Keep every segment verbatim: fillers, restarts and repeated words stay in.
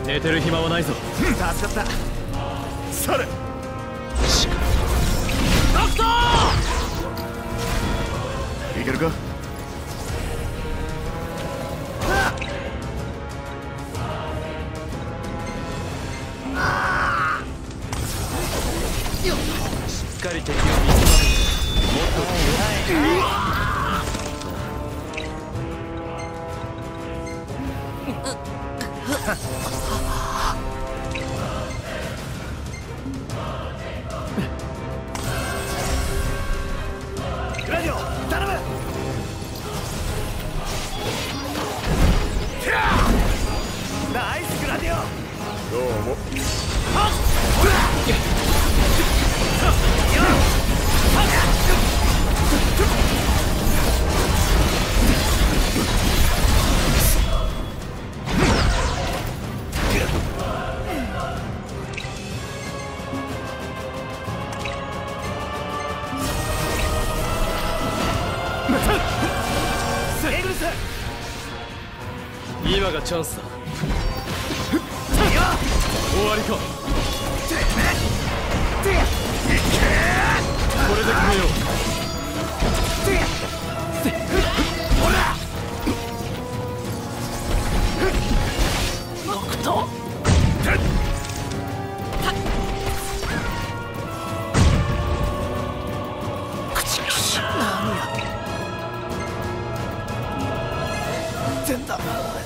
寝てる暇はないぞ。 助かった。それ。 ドクター。いけるか。 しっかり敵を見つめる。もっと強い。 グラディオ頼む。ナイスグラディオ。どうも。はっほら今がチャンスだ。終わりか。これで決めよう。 ほらノクト口くし何や全だ。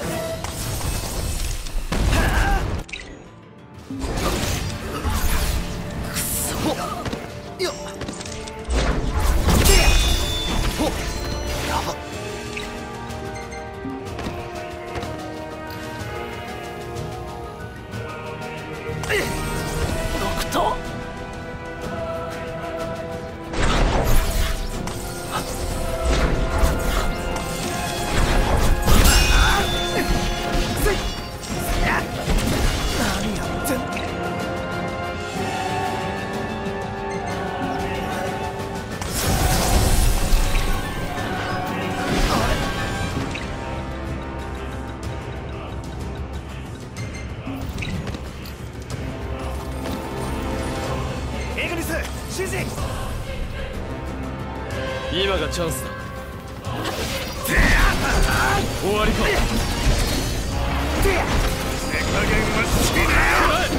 今がチャンスだ。終わりか。 手加減は好きだよ。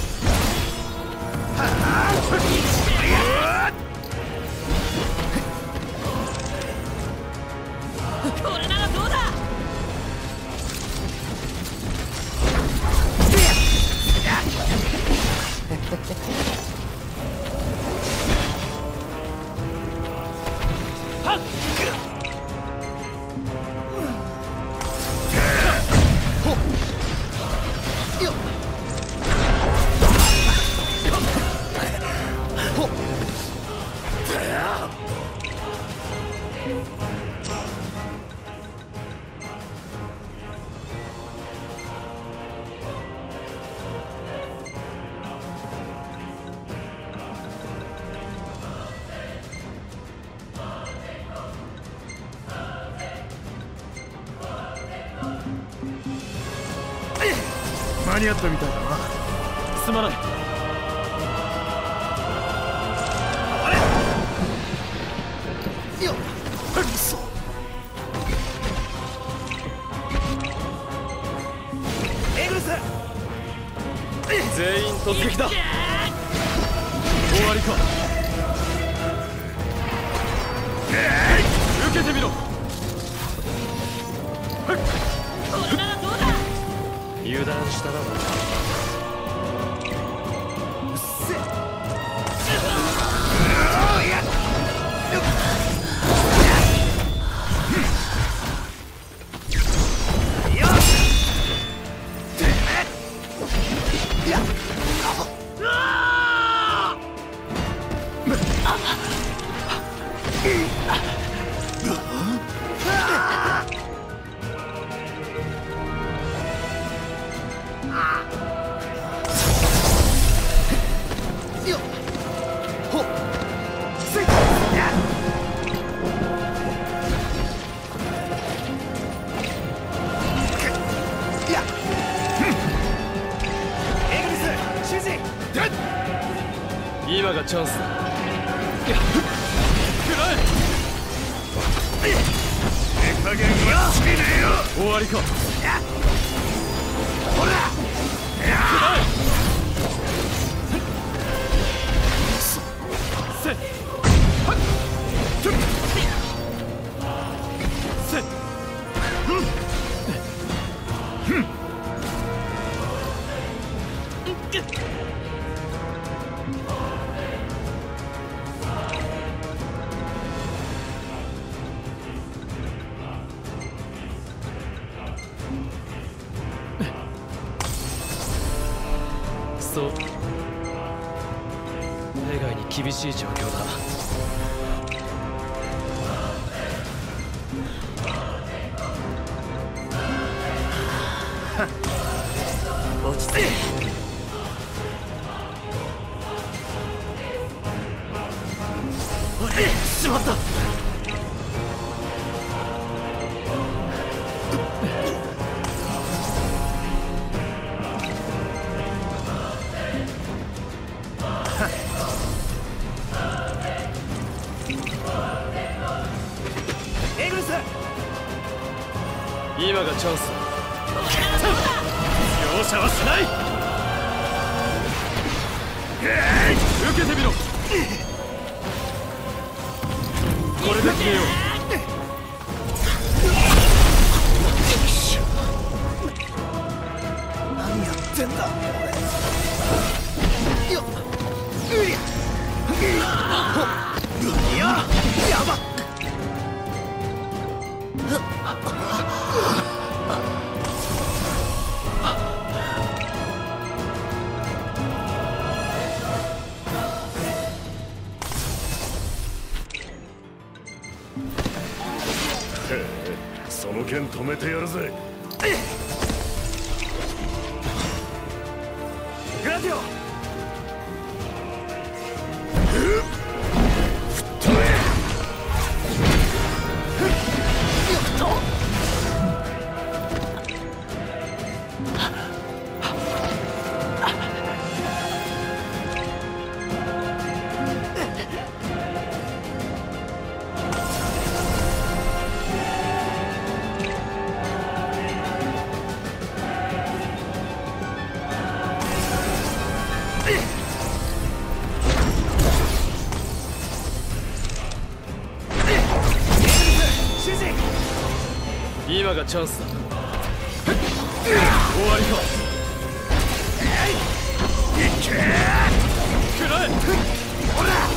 これならどうだ。 間に合ったみたいだな。 すまない。 あれよっそうエグルス全員突撃だ。終わりか。受けてみろ。 これならどうだ。 油断したな。 今がチャンスだ。 手加減はしねえよ。 終わりか。 ほらせっせっそう例外に厳しい状況だ。 落ち着け。しまった。エグルス、 今がチャンスだ。 容赦はしない。 受けてみろ。これで決めよう。 何やってんだ俺。よっうりゃいややばっ。その剣止めてやるぜ。グラディオ、 今がチャンスだ。終わりか。食らえ。 ほら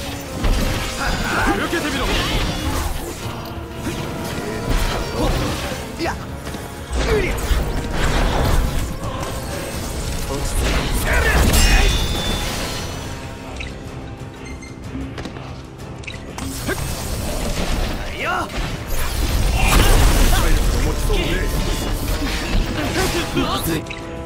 受けてみろ。 いや無理。落ち着け。いやまずい。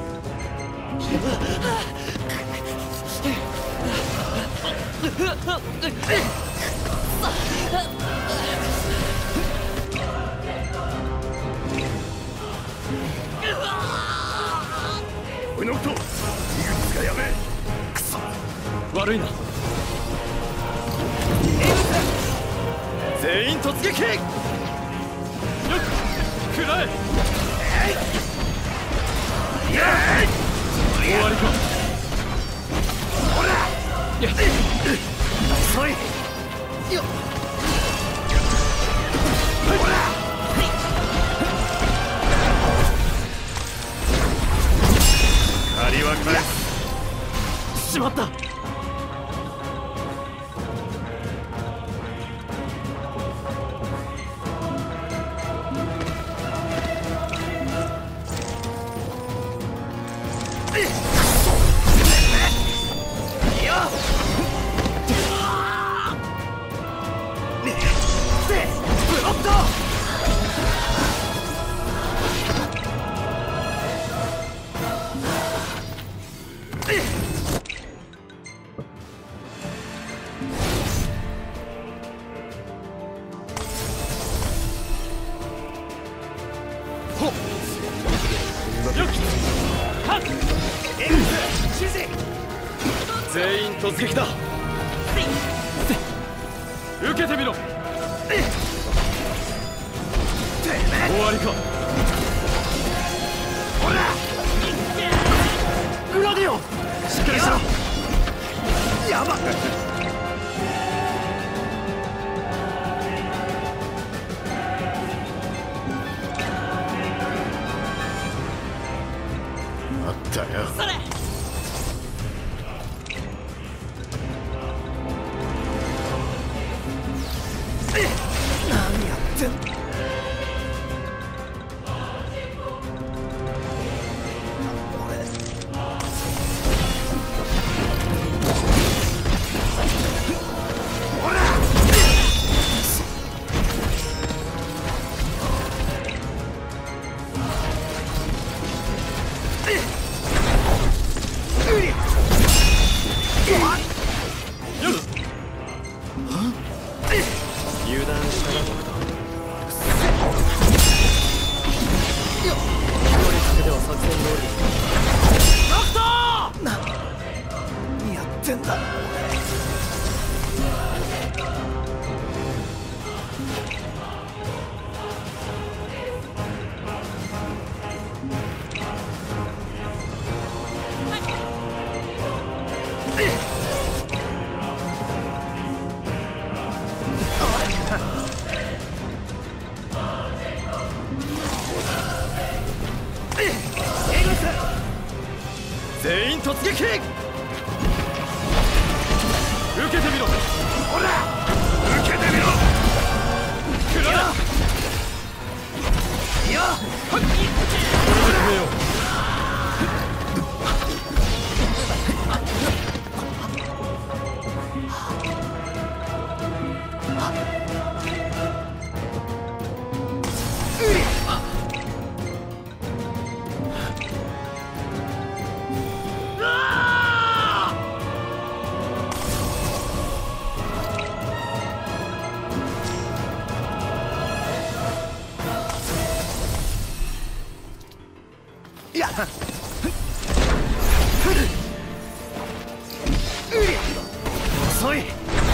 おいノクト、井口がやべえ。クソ悪いな。全員突撃。よっ食らえ。終わりか。 ほらやっ遅いよっ。ほら借りは返す。しまった。 全員突撃だ。 受けてみろ。終わりか。 ほらグラディオ、しっかりしろ。やばっあったよ。 それ何やってんの。 油断したな、僕と。 一人だけでは作戦通り。ノクトー！何やってんだ全員突撃。受けてみろ。 ほら受けてみろ。 くらいやはっ決めよう。 いや遅い。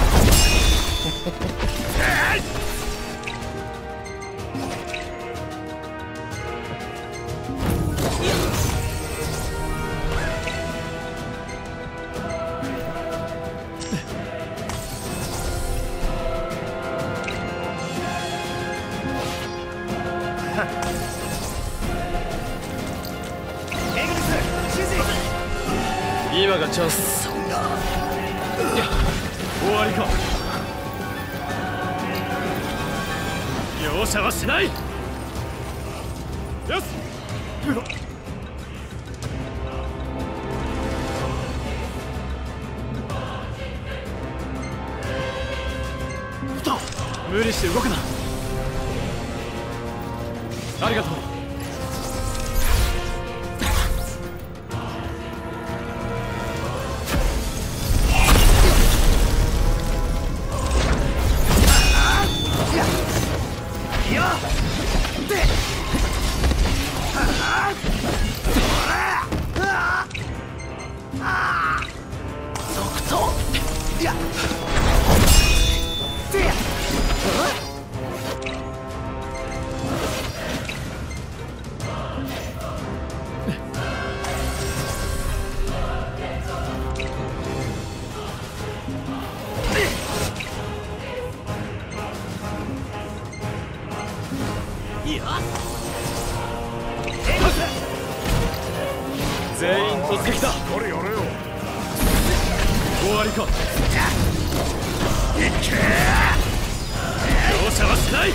今がチャンス。 そんな終わりか。容赦はしない。よし。無理して動くな。ありがとう。全員突撃だ。 これやれよ。 終わりか。 いけ容赦はしない。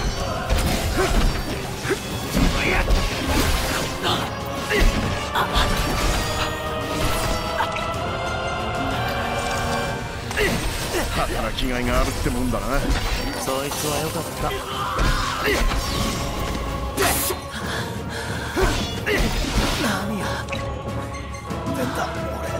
働きがいがあるってもんだな。 そいつはよかった。 何やってんだ俺。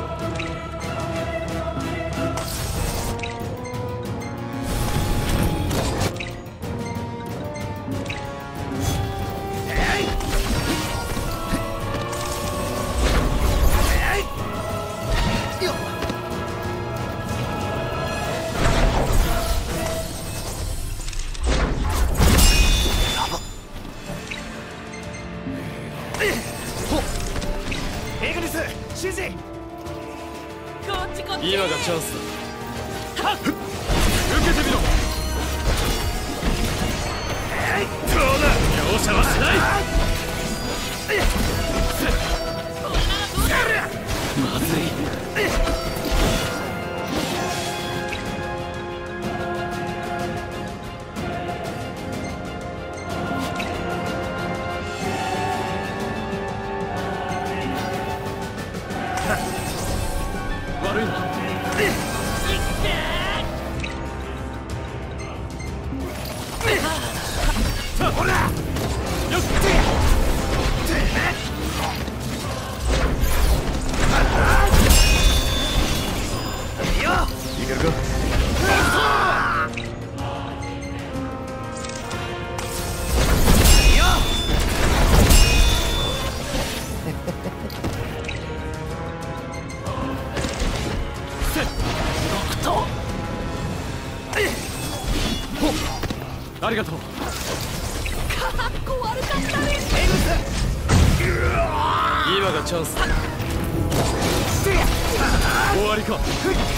エグニス指示。 こっちこっち。 今がチャンスだ。受けてみろ。 どうだ。 容赦はしない。 これならどうだ。 まずい。悪いな。 ほら。 よっ。 いけるか。 ありがとう。 かっこ悪かったね。 今がチャンスだ。終わりか。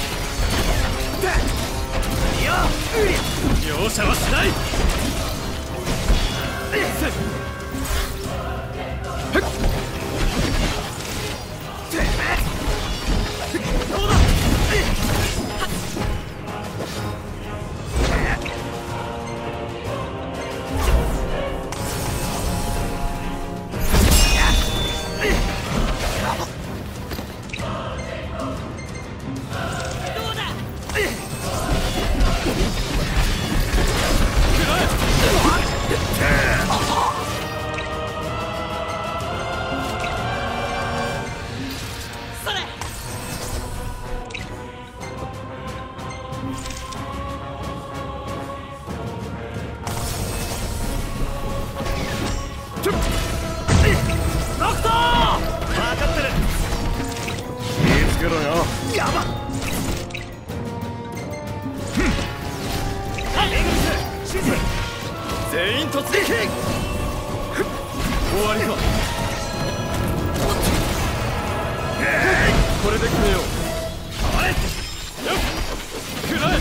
容赦はしない。 どうだ。やばっ。 全員突撃。終わりか。これで決めよう。 あれ。 よっ。くらえ。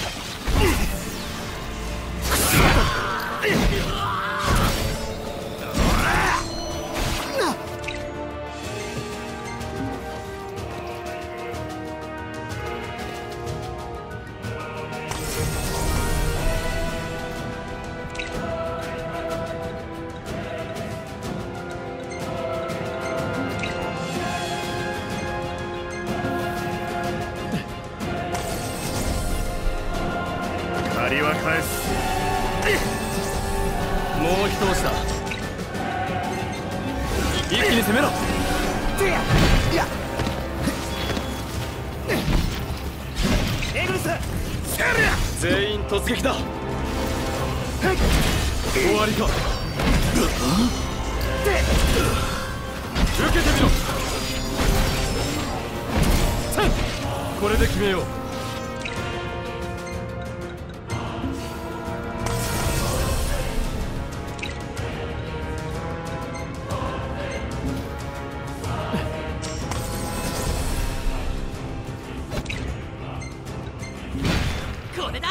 借りは返す。 もう一押しだ。一気に攻めろ。 いや。エグルス。 全員突撃だ。終わりか。受けてみろ。これで決めよう。 これだ。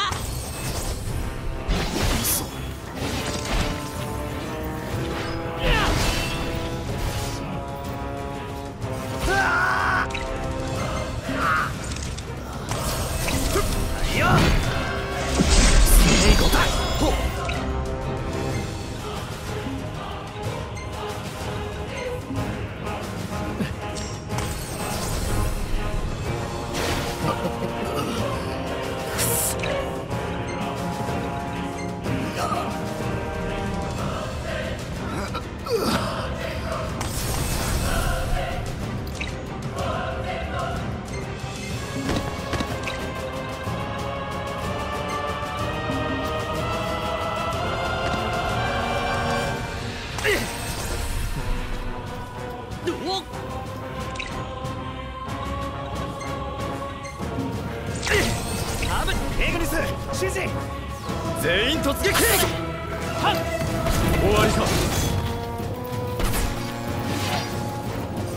指示。 全員突撃。はっ。終わりか。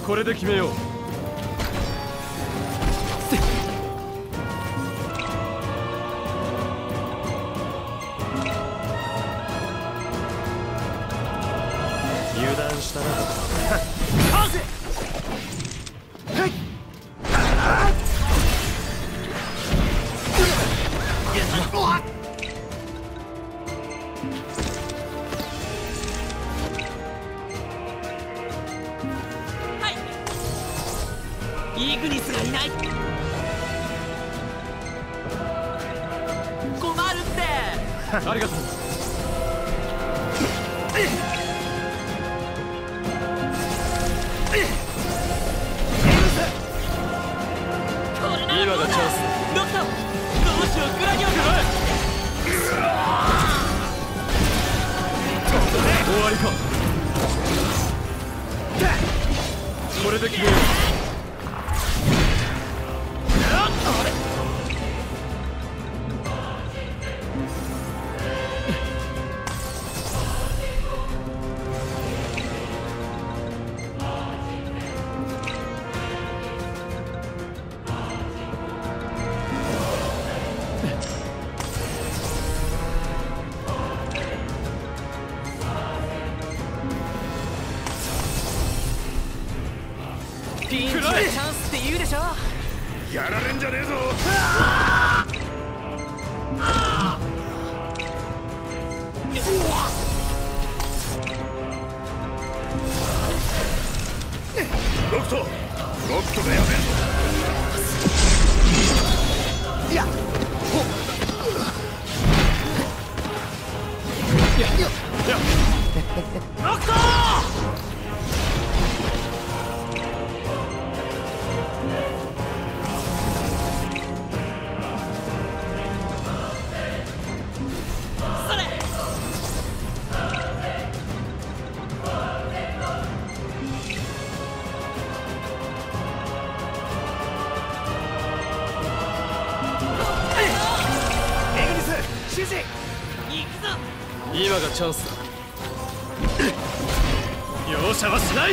これで決めよう。油断したな。 かぜはいイーグニスがいない。困るって。 ありがとう。今がチャンス。 ドクター、どうしよう、グラニオン。 終わりか。これで決めよう。 ピンチはチャンスって言うでしょ。 やられんじゃねえぞ。ロクトロクトがやべえぞ。いやほいやいやロクト今がチャンスだ。容赦はしない。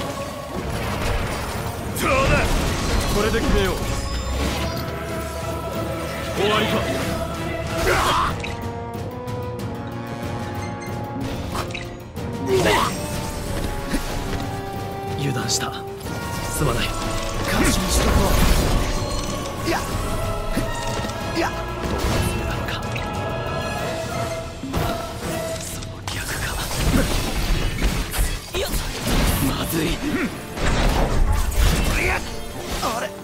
そうだ。 これで決めよう。終わりか。油断した。すまない。 感心しとこう。いやいやどうするなのか。その逆か。 よっ、 まずい。 いやあれ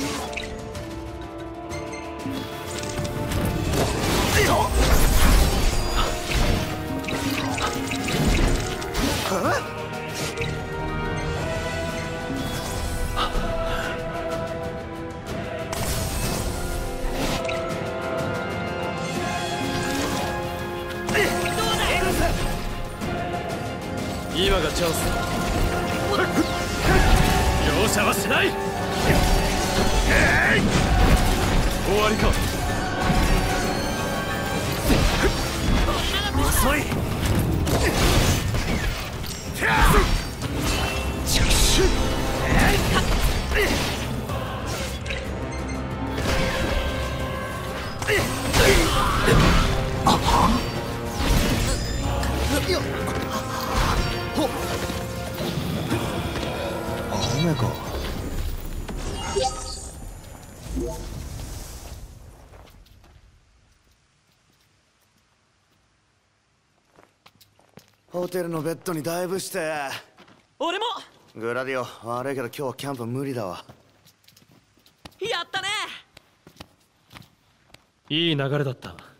今がチャンスだ。容赦はしない。終わりか。 遅い。雨か。ホテルのベッドにダイブして。 俺もグラディオ悪いけど今日はキャンプ無理だわ。 やったね。 いい流れだった。